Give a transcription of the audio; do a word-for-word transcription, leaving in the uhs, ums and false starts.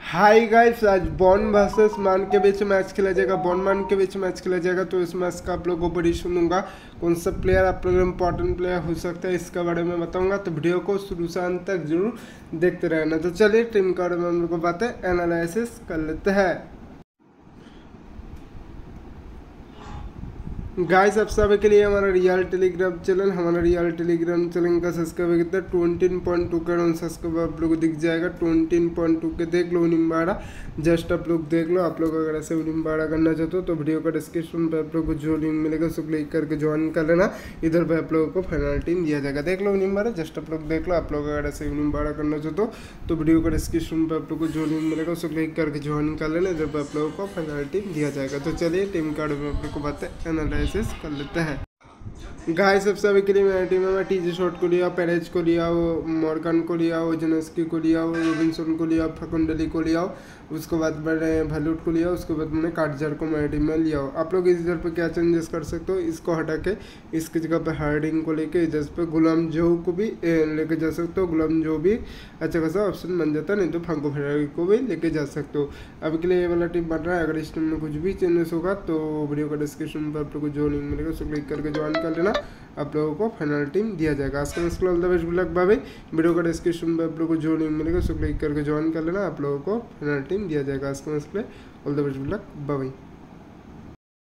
Hi guys, आज बॉन versus मान के बीच मैच खेला जाएगा। बॉन मान के बीच मैच खेला जाएगा तो इस मैच का आप लोगों को बड़ी सुनूंगा। कौन सा प्लेयर आप लोगों इंपॉर्टेंट प्लेयर हो सकता है इसके बारे में बताऊंगा, तो वीडियो को शुरू से अंत तक जरूर देखते रहना। तो चलिए टीम के बारे में हम लोग को बातें एनालिसिस कर लेते हैं। गाइस, अब सभी के लिए हमारा रियल टेलीग्राम चैनल हमारा रियल टेलीग्राम चैनल का सब्सक्राइबर कितना ट्वेंटीन पॉइंट टू का सब्सक्राइबर आप लोग को दिख जाएगा। ट्वेंटीन पॉइंट टू के देख लो निम्बाड़ा, जस्ट आप लोग देख लो। आप लोग अगर ऐसे निम्बाड़ा करना चाहते हो तो वीडियो का डिस्क्रिप्शन पे आप लोग को जो लिंक मिलेगा उसको क्लिक करके ज्वाइन कर लेना। इधर पे आप लोगों को फाइनल टीम दिया जाएगा। देख लो निम्बाड़ा, जस्ट आप लोग देख लो। आप लोग अगर ऐसे निम्बाड़ा करना चाहते हो तो वीडियो का डिस्क्रिप्शन पे आप लोग को जो लिंक मिलेगा उसको क्लिक करके ज्वाइन कर लेना। इधर पे आप लोगों को फाइनल टीम दिया जाएगा। तो चलिए टीम कार्ड में आप लोग को बातें एनालिसिस कर लेते हैं। गाइस, सबसे अभी के लिए मेरी टीम में मैं टीजी शॉट को लिया, पेरेज को लिया, वो मॉर्गन को लिया, वो जनस्की को लिया, वो रोबिन्सन को लिया, फकुंडली को लिया, उसके बाद मैंने भैलूट को लिया, उसके बाद मैंने काटजर को मेरी टीम में लिया। आप लोग इस इधर पे क्या चेंजेस कर सकते हो, इसको हटा के इसकी जगह पे हार्डिंग को लेके इधर पे गुलाम जो को भी लेके जा सकते हो। गुलाम जो भी अच्छा खासा ऑप्शन बन जाता है, नहीं तो फ्रांको फेरारी को भी लेके जा सकते हो। अभी के लिए ये वाला टीम बन रहा है। अगर इस टीम में कुछ भी चेंजेस होगा तो वीडियो का डिस्क्रिप्शन पर आप लोग को जो लिंक मिलेगा उसको क्लिक करके ज्वाइन कर लेना। आप लोगों को फाइनल टीम दिया जाएगा। आज का match all the best black बाबी। वीडियो का डिस्क्रिप्शन में आप लोगों को जो लिंक मिलेगा उसको क्लिक करके ज्वाइन कर लेना। आप लोगों को फाइनल टीम दिया जाएगा। आज का match all the best black Babi.